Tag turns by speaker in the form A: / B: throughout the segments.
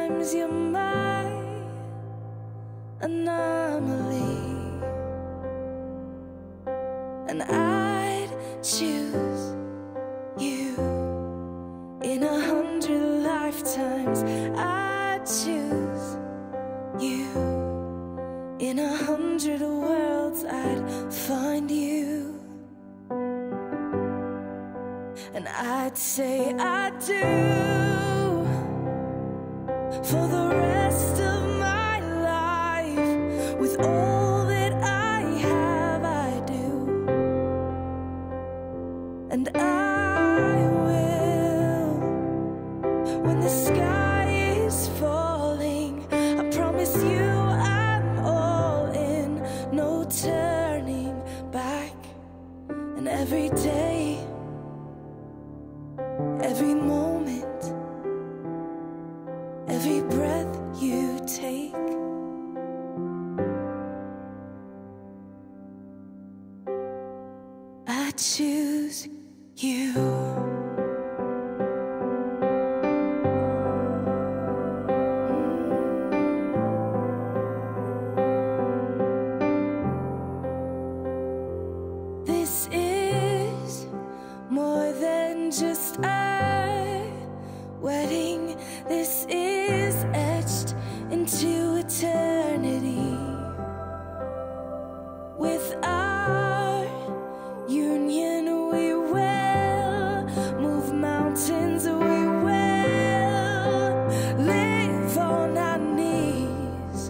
A: Sometimes you're my anomaly, and I'd choose you in 100 lifetimes. I'd choose you in 100 worlds. I'd find you, and I'd say I do for the rest of my life. With all that I have, I do, and I will. When the sky is falling, I promise you I'm all in, no turning back. And every day, every moment, every breath you take, I choose you. This is more than just a wedding. This is etched into eternity. With our union, we will move mountains. We will live on our knees,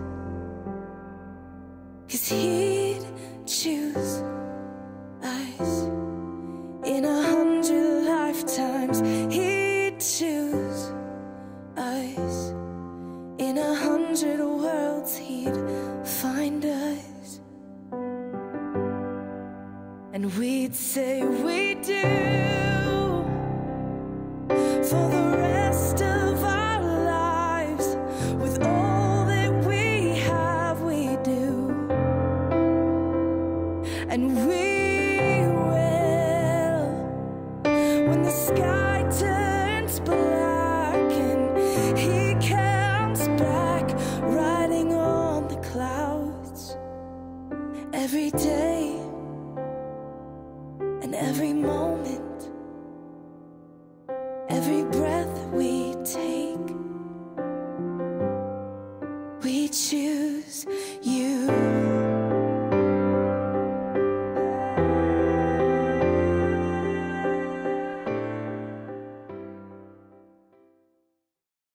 A: 'cause he'd choose us in 100 lifetimes. He'd choose us in 100 worlds. He'd find us, and we'd say we do for the rest of our lives. With all that we have, we do, and we will. When the sky turns black and he comes back, riding on the clouds, every day and every moment, every breath we take, we choose you.